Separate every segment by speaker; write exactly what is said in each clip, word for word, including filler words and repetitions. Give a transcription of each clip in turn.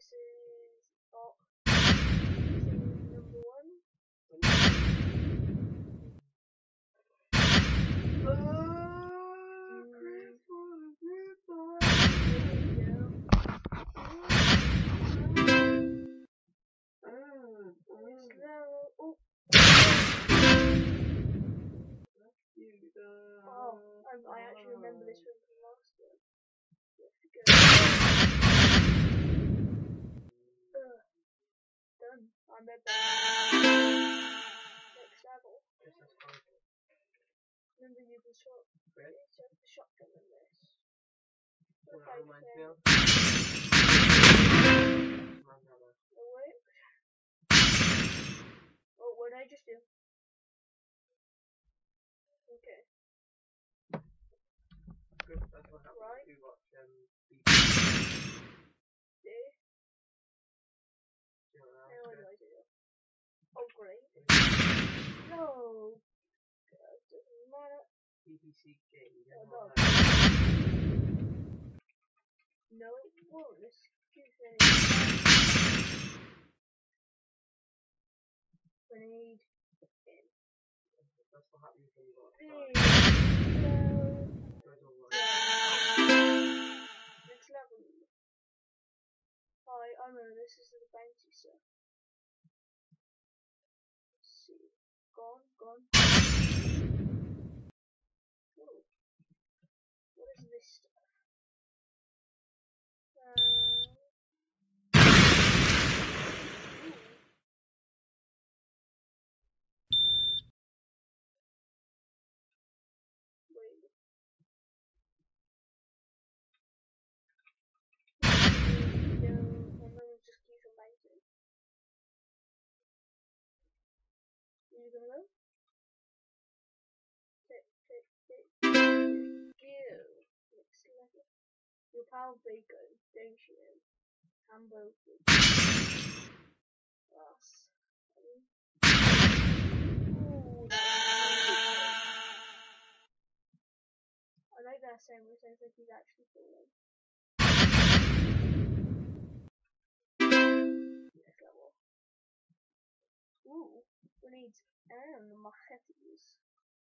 Speaker 1: is oh, this is number one.
Speaker 2: Oh, Christmas, goodbye.
Speaker 1: Here we go. Next level. Oh. Oh, I, I actually remember this one from last year. You have to go. Ugh. Done. I'm at the next level. Remember you can shot. You have the shotgun in this. Okay, then. No way. Oh, what did I just do? Okay. Right. There. Now what do I do? Oh, great. No. That doesn't matter. Oh, no. No, it won't. Excuse me. Grenade. In.
Speaker 2: That's what happens when you got
Speaker 1: There we go. Next level. Hi, I remember this is the bounty stuff. Let's see. Gone, gone. Oh. What is this stuff? Uh, wait. Here we go. I'm gonna just keep on bouncing. Here you go. Tick, tick, tick. Go. Next level. Your pal Bacon, don't you know? Hambo. Yes. Ooh, I like that sound, it sounds like he's actually falling. Next level. Ooh, grenades and machetes.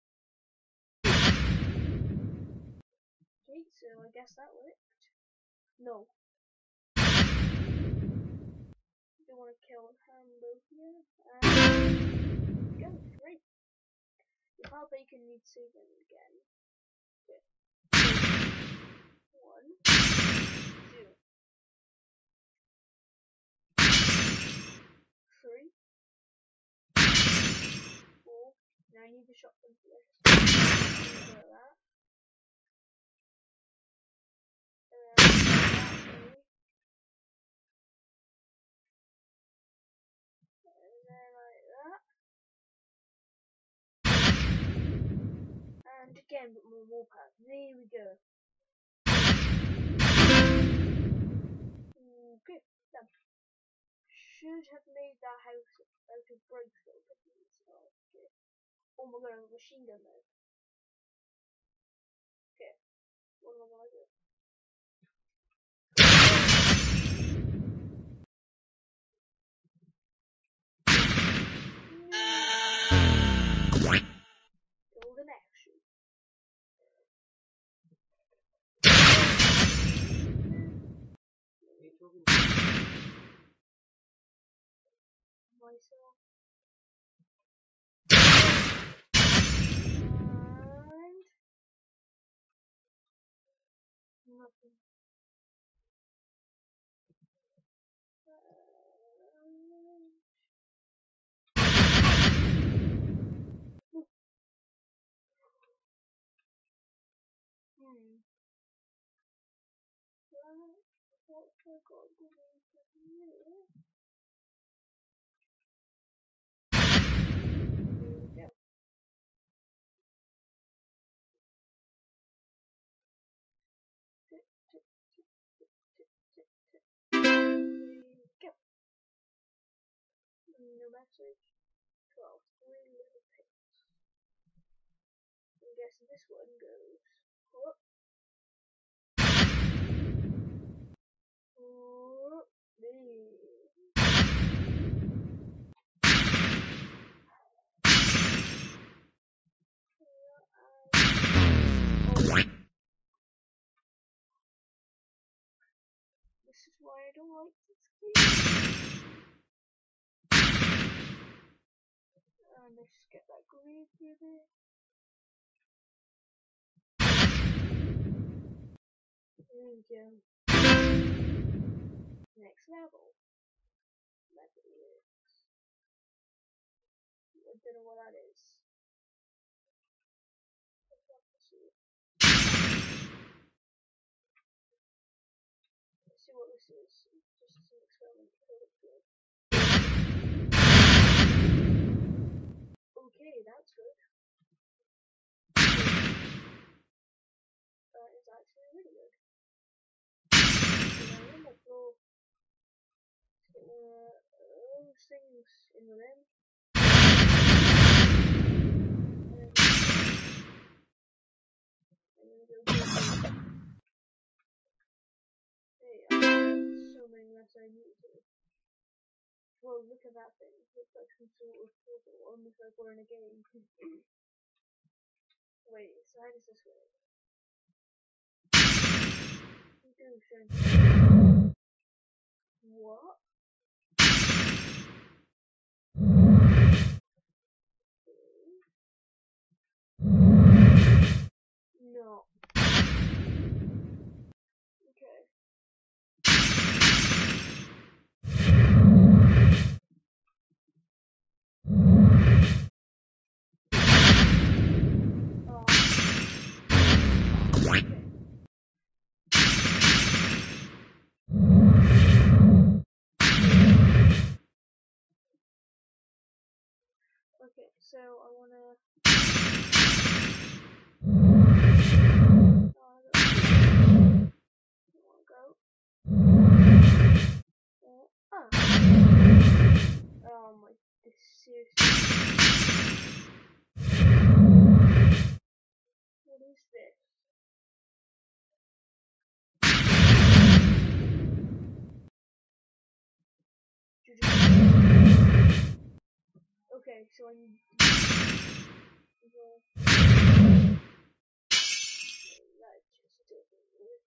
Speaker 1: Okay, so I guess that worked. No. Don't want to kill Hambo here. And go, great. Your pal Bacon needs saving again. Okay. One, two, three, four. Now I need the shotgun for this. Like that. And then that way. And then like that. And again, but more warpath. There we go. Okay, done. Should have made that house out of bricks though, but it's not. Okay. Oh my god, I have a machine gun there. Okay, what am I gonna do? Golden action. Myself. And nothing. Hmm. What have I got to do here? Here we go. Tick, tick, tick, tick, tick, tick, tick. Here we go. No message. twelve. Three little pigs. I guess this one goes. Whoop. Whoop. There. why I don't like this game. And let's just get that green through there. There we go. Next level. Level works. I don't know what that is. Let's have to see. Let's see what this is. Just as an experiment. Okay, that's good. That is actually really good. So one more floor. Let's get one of those things in with them. And then go good. Hey, I have so many less I need to. Whoa, look at that thing. It looks like some sort of portal, almost like we're in a game. Wait, so how does this work? What? No. Okay. Oh. Okay. Okay, so I wanna. Oh, I don't wanna go. Oh, ah. Oh my, this seriously. What is this? Okay, so I need. Well, that just doesn't work.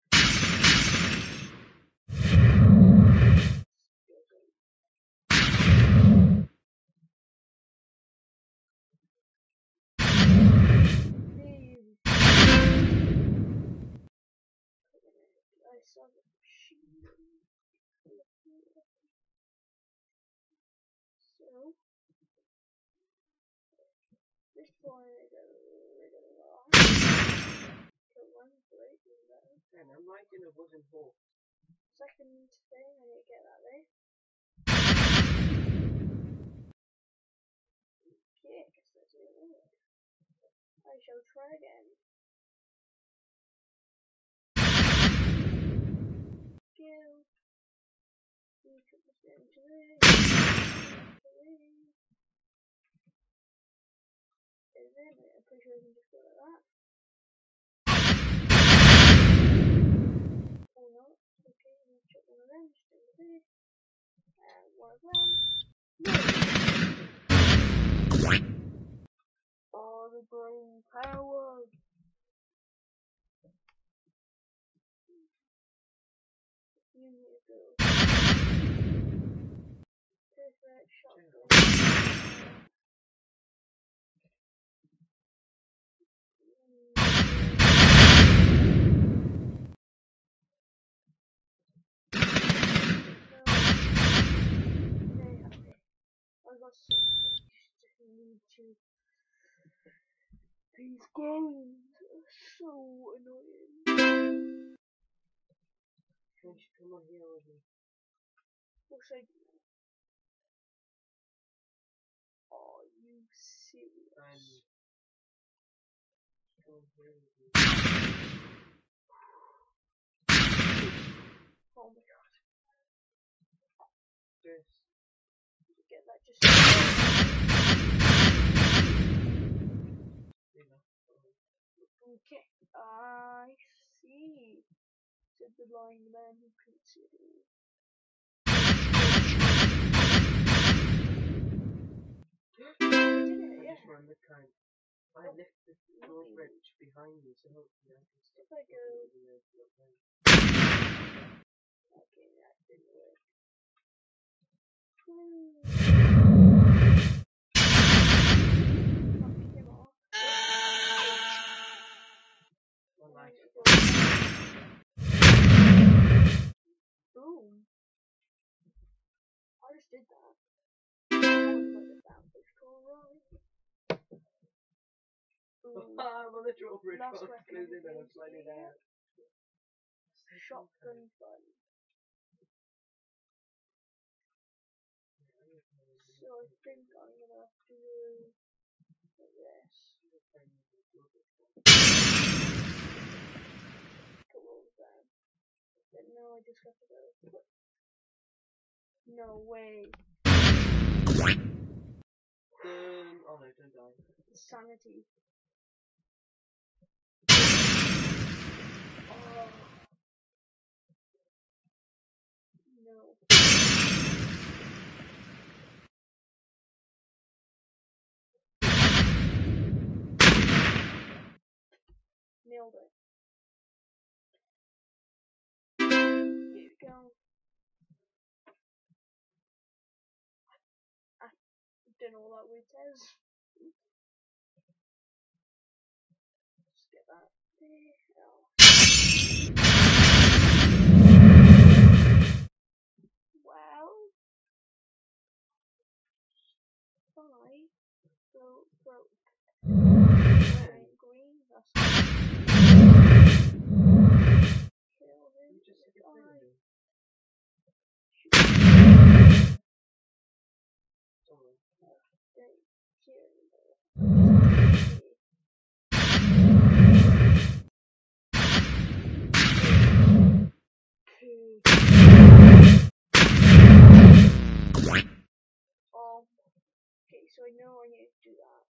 Speaker 1: I saw the machine. So this one is a little long. Kill one, great, even better.
Speaker 2: And I'm liking a wooden horse.
Speaker 1: Second thing, I need to get that there. Okay, I guess that's it. I shall try again. Go. We put this into there. And then I'm pretty sure I can just go like that. Or not. Okay, I'm gonna chuck one of them just over there. And one of them. No! Oh, the brain power! You need to go. Perfect shotgun. I got sick. I just need to. These games are so annoying.
Speaker 2: Can you come on here with me?
Speaker 1: What's I do? Are you serious?
Speaker 2: I'm come here with me.
Speaker 1: Oh my god.
Speaker 2: Yes.
Speaker 1: Get that just. Okay, I see. Said the blind man who couldn't see it all. I did it, yeah.
Speaker 2: I just run the kind. I
Speaker 1: Oh,
Speaker 2: lift the drawbridge behind me, so hopefully I can stop.
Speaker 1: If I go. Okay, that didn't work. Hmm. Knock him off.
Speaker 2: One life.
Speaker 1: Boom. I just did that. That was cool, right? Ooh.
Speaker 2: I'm on the drawbridge.
Speaker 1: Last
Speaker 2: I'm
Speaker 1: weapon
Speaker 2: losing and I'm
Speaker 1: is
Speaker 2: sliding down.
Speaker 1: Shotgun fun. So I think I'm gonna have to do this. Put walls down. But no, I just have to go. No way.
Speaker 2: Um, oh no, don't die.
Speaker 1: Sanity. Oh. No. Nailed it. Here we go. I don't know what that word says. Just get that there. Oh. Well, five broke, broke. Green, green, that's kill him.
Speaker 2: You just
Speaker 1: Die.
Speaker 2: hit me.
Speaker 1: Shoot.
Speaker 2: Sorry.
Speaker 1: Don't kill anymore. Oh, okay, so I know I need to do that.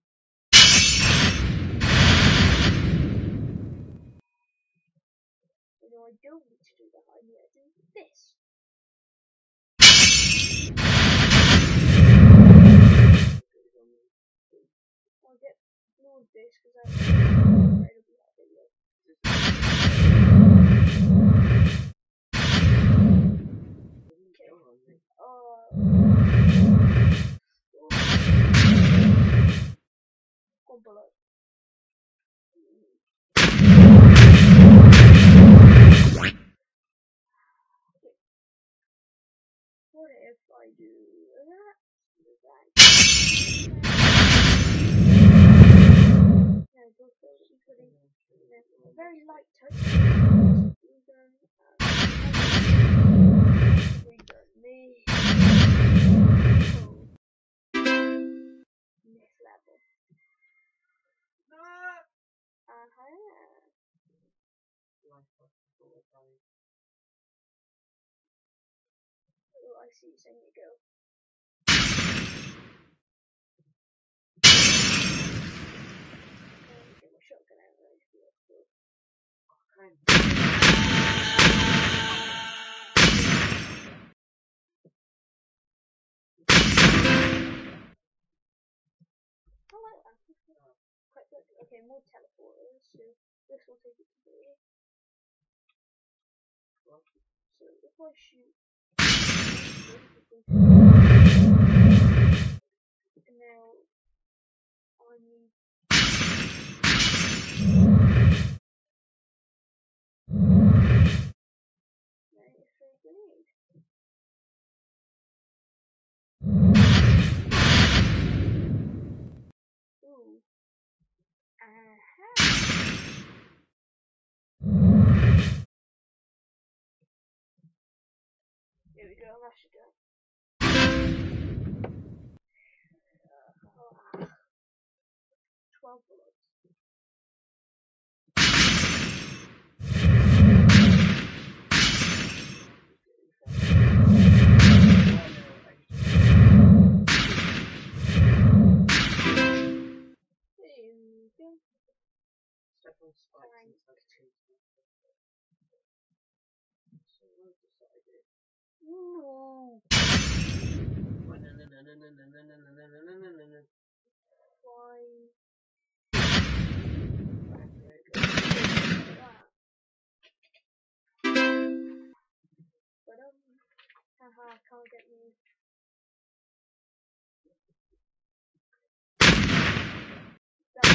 Speaker 1: I know I don't need to do that, I need to do this. I'll get more of this because I'm incredibly happy with it. Okay. Uh, one bullet. What if I do that? That. Yeah, both those including a very light touch. Regun and regun me. Oh. Next level. Uh-huh. Oh, I see, so I need to go. And get my shotgun out and I just be like, oh. I like that. Quite good. Okay, more teleporters. So this will take it to there. So if I shoot, and now I need. Now it's a grenade. Ooh. Uh-huh. There we go, that should do it. Uh, twelve bullets. No. Why? I can't get you. That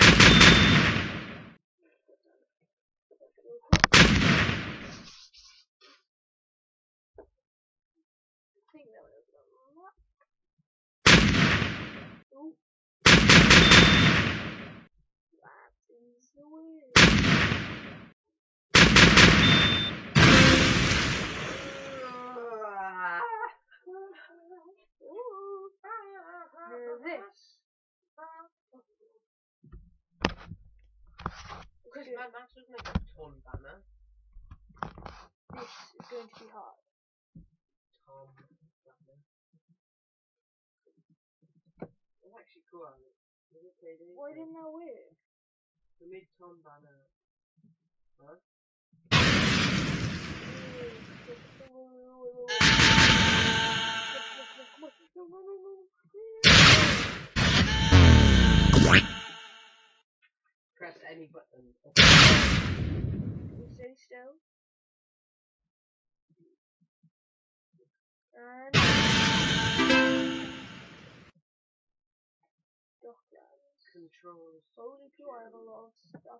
Speaker 1: I think that would have done that. Ooh. That is the way. Ooh. Now this.
Speaker 2: Because my mouse doesn't have a ton banner.
Speaker 1: This is going to be hard.
Speaker 2: Tom banner. That's actually cool, isn't it?
Speaker 1: Why didn't that work?
Speaker 2: We need Tom banner. Huh? Press any button.
Speaker 1: Stay still. And Docklands.
Speaker 2: Controls.
Speaker 1: Holy cool, I have a lot of stuff.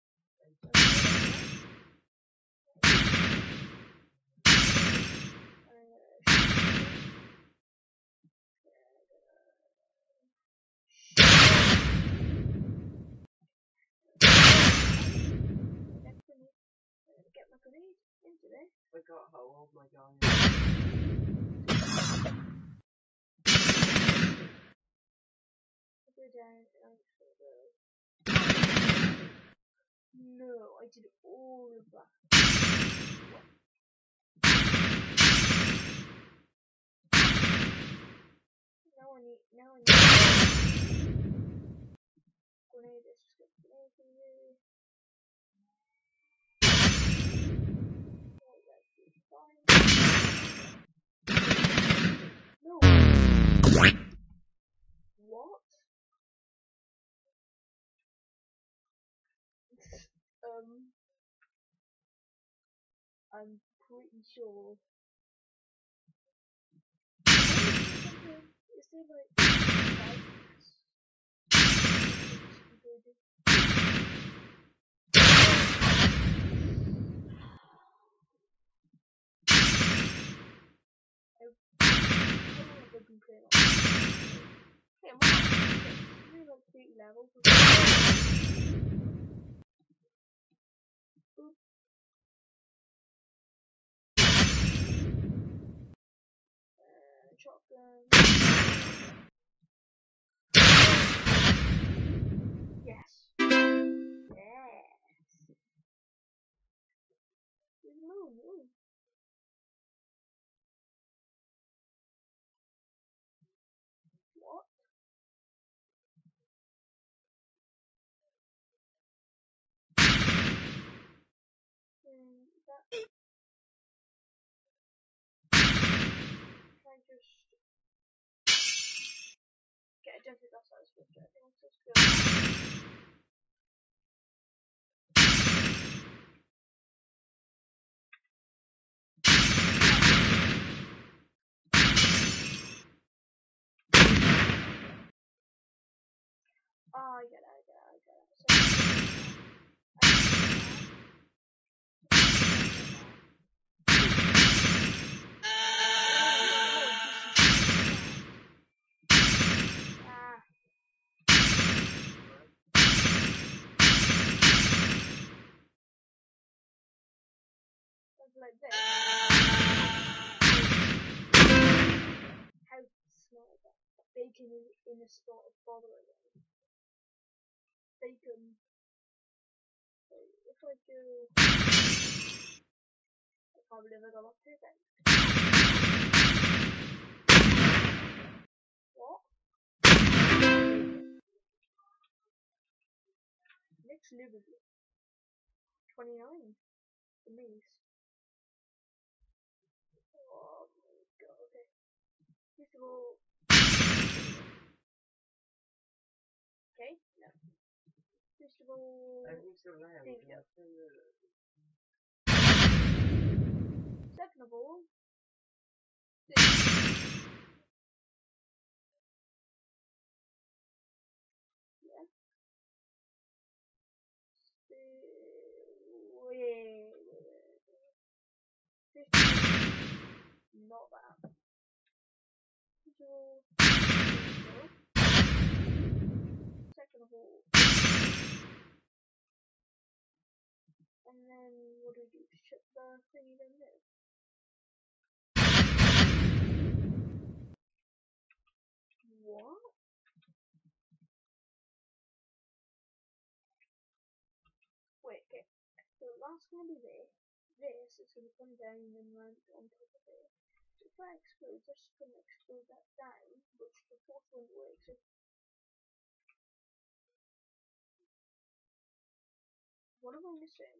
Speaker 1: Get my grenade into there.
Speaker 2: I got how old my guy is.
Speaker 1: Go down and go. No, I did all of that. What? Now I need. Now I need. Grenade. Let's just get the grenade in there. Oh, that is fine. No. What? um. I'm pretty sure. Is there like bikes? Stupid. How long have I been playing on? Okay, I'm on six. Maybe like thirty levels. Oop. Uh, shotgun. Yes. Yes. Move, move. What? Um, that. Can I just get a deadly gas size switch? I think let's go. Oh, I get it, I get it, I get it. So, I get that. Ah. Like this. How smart is that? Bacon in, in a spot of bother again. Bacon. So if I do, I can't believe I got off here then. What? Next level. twenty-nine. Amazing. Oh my god, okay. First of all, okay, no. First of all,
Speaker 2: Everything's still there.
Speaker 1: there we go.
Speaker 2: Yeah.
Speaker 1: Second of all, Yeah. Wait, wait, wait. Not bad. So, go. Second of all. And then what do we do? Shut the thingy down there. What? Wait, okay. So that's gonna be this. This is gonna come down and then land on top of it. So if I explode, that's just gonna explode that down, which the fourth one works. So what am I missing?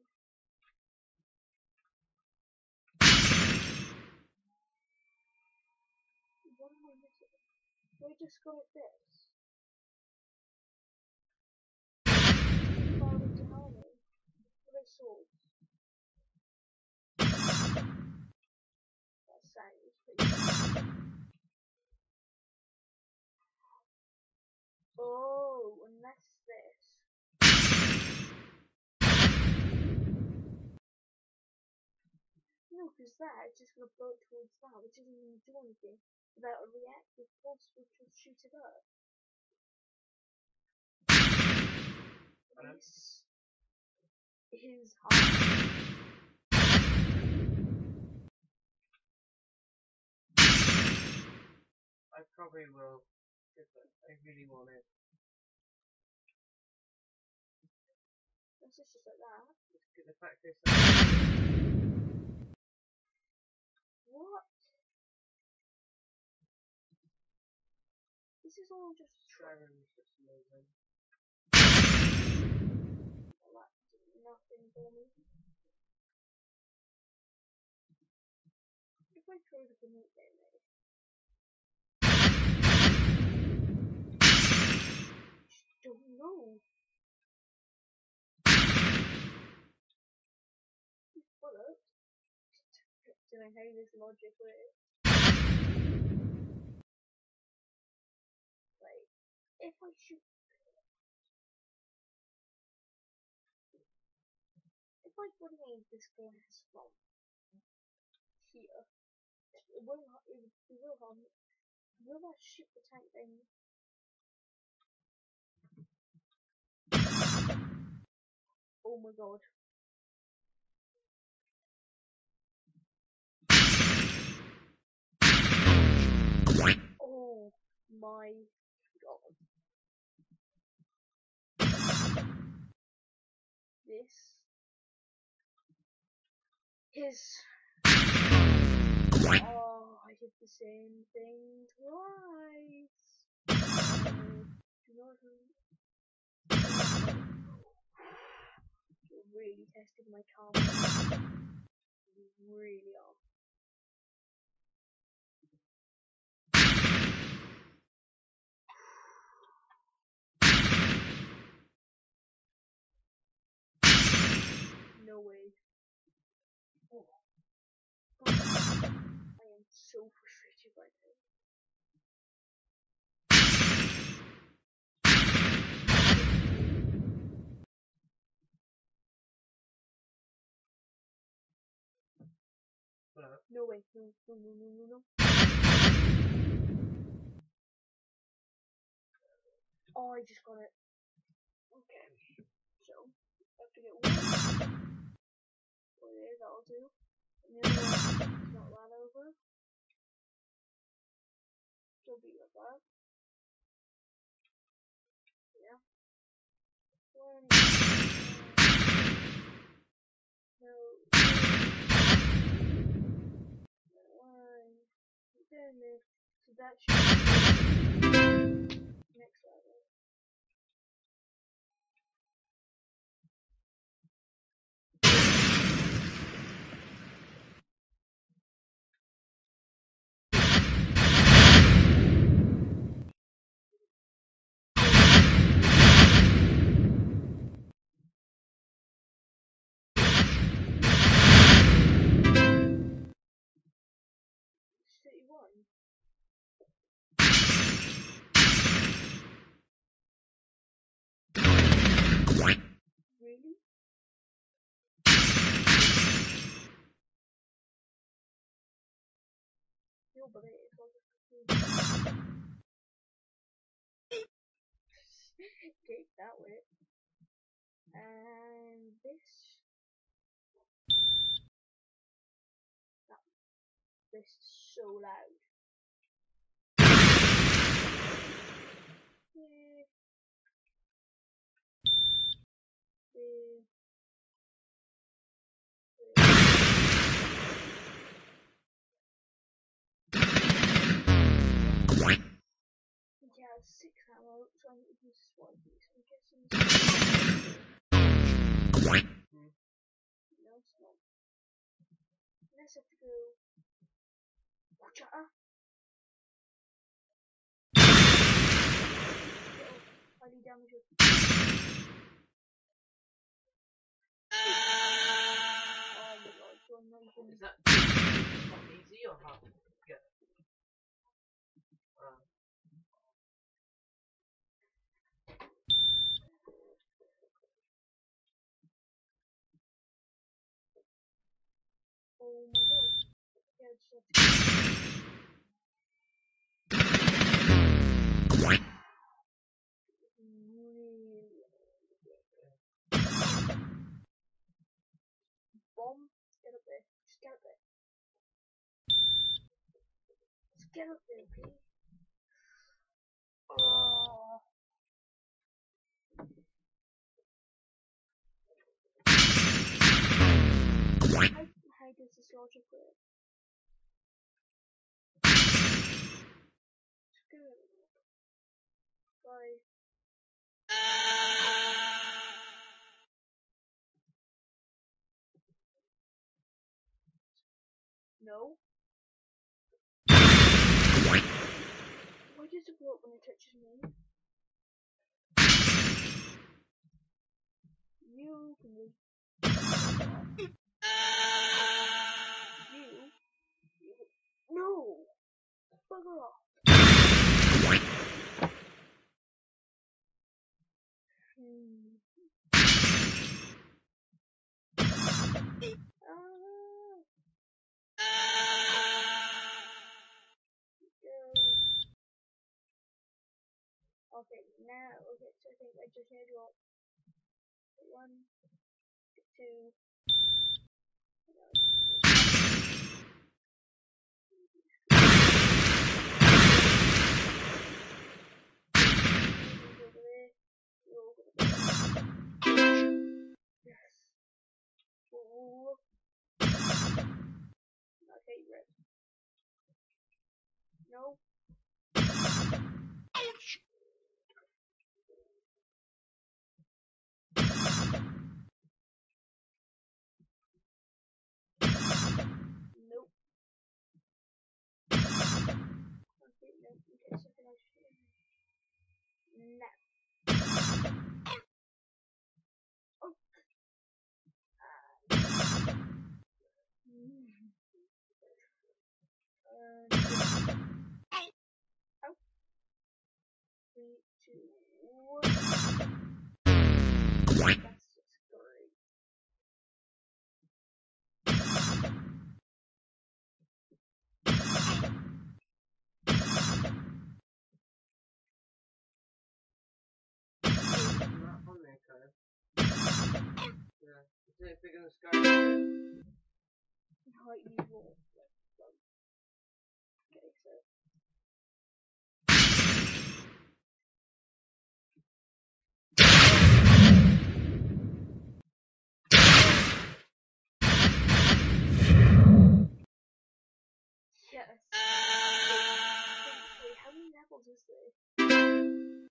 Speaker 1: What am I missing? Do I just go like this? Far away to Hambo. What are swords? That sounds pretty. Oh, and that's this. No, because that is just gonna blow it towards that, which isn't gonna do anything without a reactive pulse which will shoot it up. This is hard.
Speaker 2: I probably will, if I really want it.
Speaker 1: That's just like that.
Speaker 2: Just get the fact is
Speaker 1: What? This is all just
Speaker 2: Sharon is just amazing.
Speaker 1: well, that did nothing for me. If I throw the grenade down there. I don't know. Bullet. Don't know how this logic works. Like, if I shoot, if I grenade this glass from here, it will, it, it will harm me. Will that shoot the tank then? Oh my god. Oh my god. This is. Oh, I did the same thing twice. Uh, do not. You're really testing my calm. You really are. No way. Oh. I am so frustrated right now.
Speaker 2: Hello.
Speaker 1: No way. No, no, no, no, no, no. Oh, I just got it. Okay. So, I have to get one. Oh, there, that'll do. And the other one, just knock that over. Still be like that. Yeah. One. No. One. Then this. So that should be next level. one. Really? No, but it is all take that way. And this. That, this is so loud. Yeah. Yeah. Yeah, six ammo, so I need to use one of these. I'm guessing
Speaker 2: Hmm.
Speaker 1: no, it's not. Let's have to go. Watch out! Little highly damage it. Oh my god, you're not even.
Speaker 2: Is that not easy or hard to get? Uh,
Speaker 1: Oh my god. Yeah, just have to really bomb. Get up there. Just get up there. Just get up there, please. Oh. How, how does this logic work? Screw it. Bye. No. Why does it blow up when it touches me? You can just. You. You. No! Bugger off. Hmm. Ah. Go. Okay, now, okay, so I think I just need to walk. One, two, no, over there. You're over there. Yes. Ooh. Okay, red. No. Nope. Okay, no. Okay, so then I just now. Oh. Ah. Mm. Uh, out. Three, two, one. That's just great.
Speaker 2: not on there, Kyle. Yeah. Is it bigger than the sky?
Speaker 1: How you will. Okay, so. Yes. Wait, how many levels is there?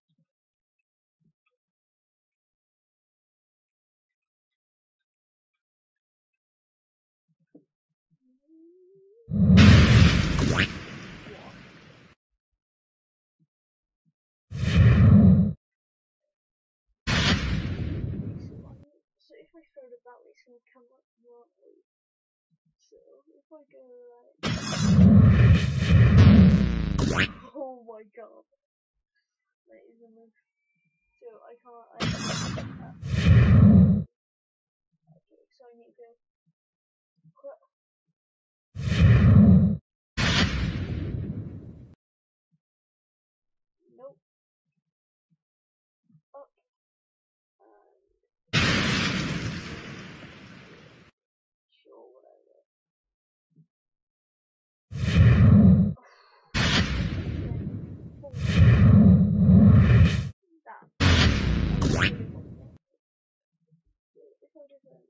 Speaker 1: What? So if I throw it that way, it's gonna come up right. So if I go like Oh my god. That is a move. So I can't. I can't okay, so I need to. Nope. Up. And sure, whatever. That. If I just went.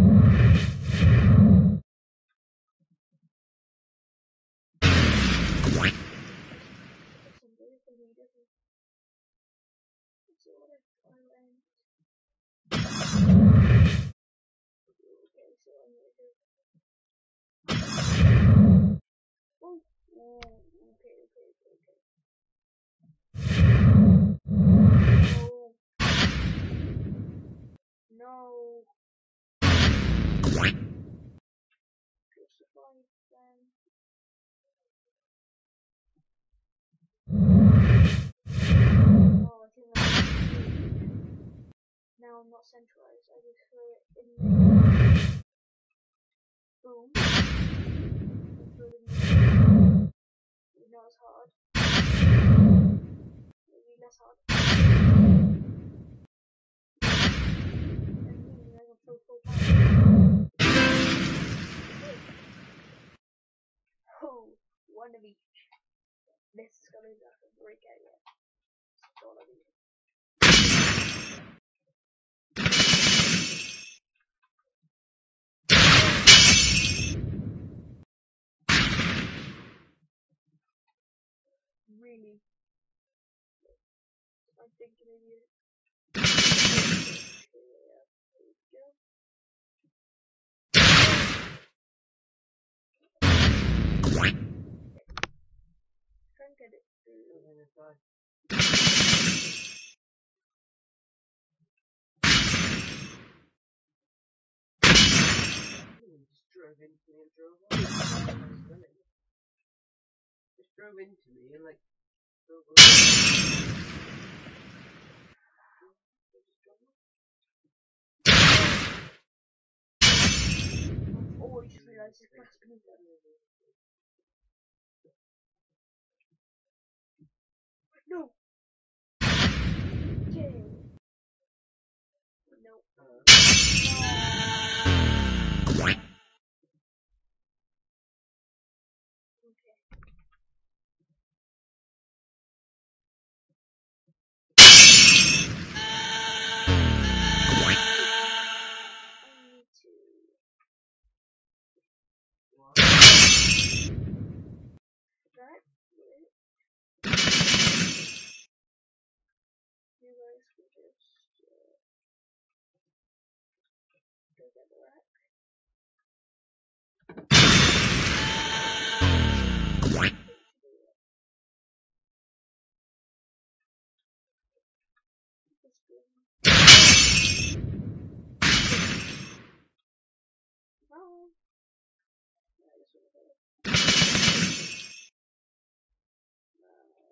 Speaker 1: So what if I went? Okay, so I'm gonna do. Oh, oh, okay, okay, okay, okay. No. No. Crucify them. Oh, I think that's now I'm not centralized. I just throw it in there. Boom. I throw it in there. Maybe not as hard. Maybe less hard. And maybe I can throw full power. Oh, one of each. This is gonna be like a break area. That's all I need. Really? I think maybe. Yeah, there we go. Try and get it through.
Speaker 2: Just drove into me and drove off. Just drove into me and like drove off.
Speaker 1: Oh, I just realised it's plastic meter. No! Okay. No. Uh, no. Okay. I need to. That it. You guys can just uh, go get the rack. No. Yeah, this one better. No.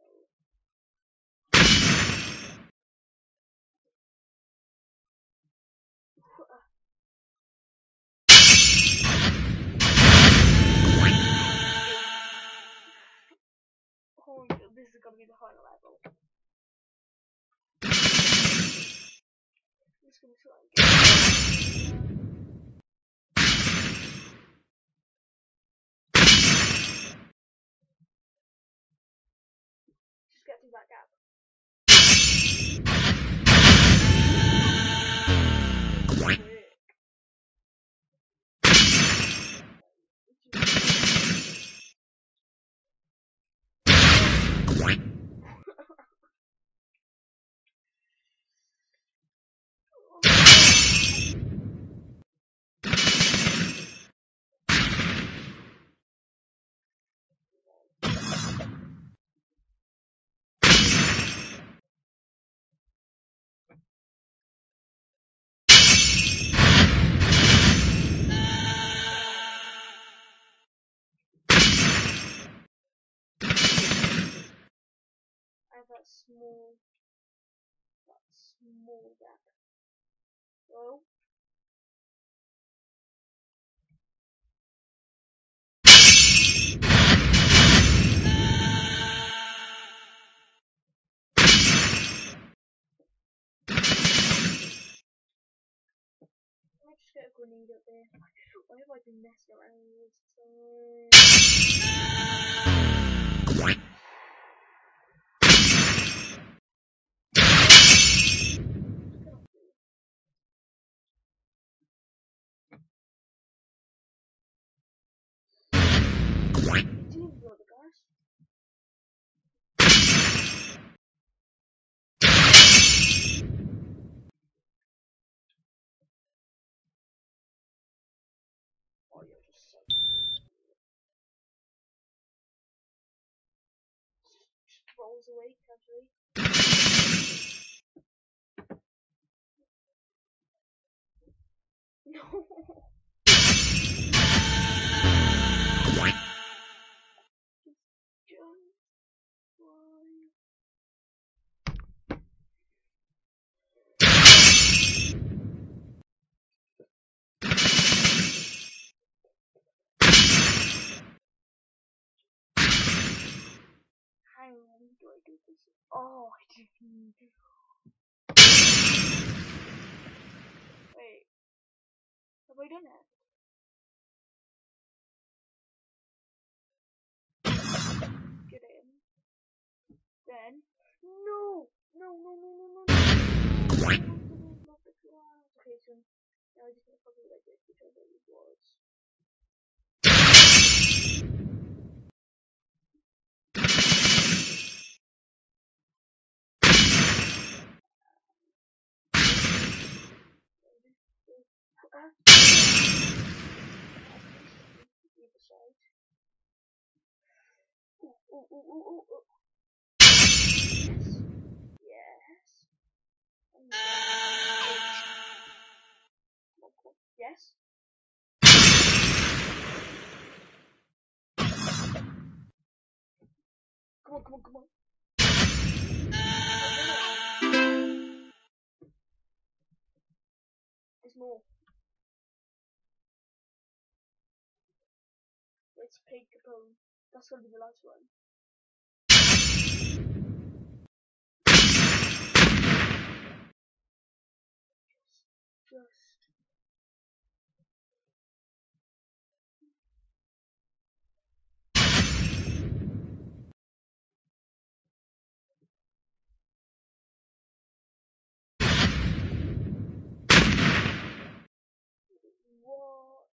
Speaker 1: Oh, this is gonna be the final level. I'm just gonna try and get just get through that gap. that small, that small gap. So, I'll just get a grenade up there. Why have I been messing around with this time? It didn't blow the gas. Oh, you're just so just rolls away casually. No. Just why? How do I do this? Oh, I didn't. Wait, have I done it? Get in. Then, no, no, no, no, no, no, no. I didn't block the glass. Okay, so now I just need to probably like this, which I believe was. Either side. Ooh, ooh, ooh, ooh, ooh, ooh. Yes. Yes. Oh, come on, come on. Yes. Come on, come on, come on. There's more. Let's pick Capone. That's gonna be the last one. Just, just. What?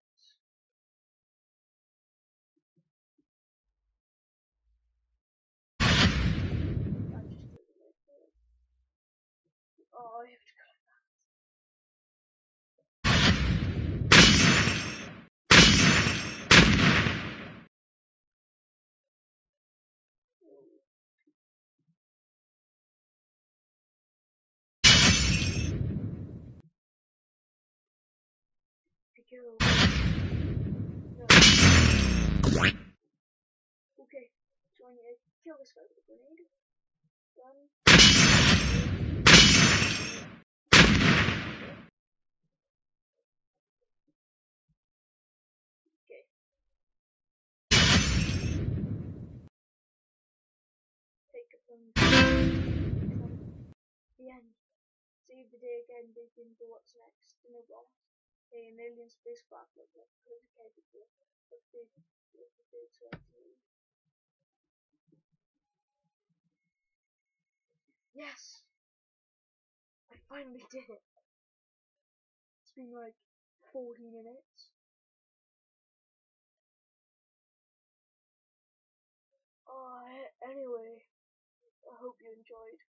Speaker 1: That just doesn't make sense. Oh, I have to cut that. Go. No. Okay, so I need to kill this guy with a grenade. Done. Okay. Okay. Take it from next level. The end. Save the day again, dig into what's next. In a boss. A an alien spacecraft like that. Close the capable of big of the big twenty. Yes! I finally did it. It's been like forty minutes. Oh, anyway, I hope you enjoyed.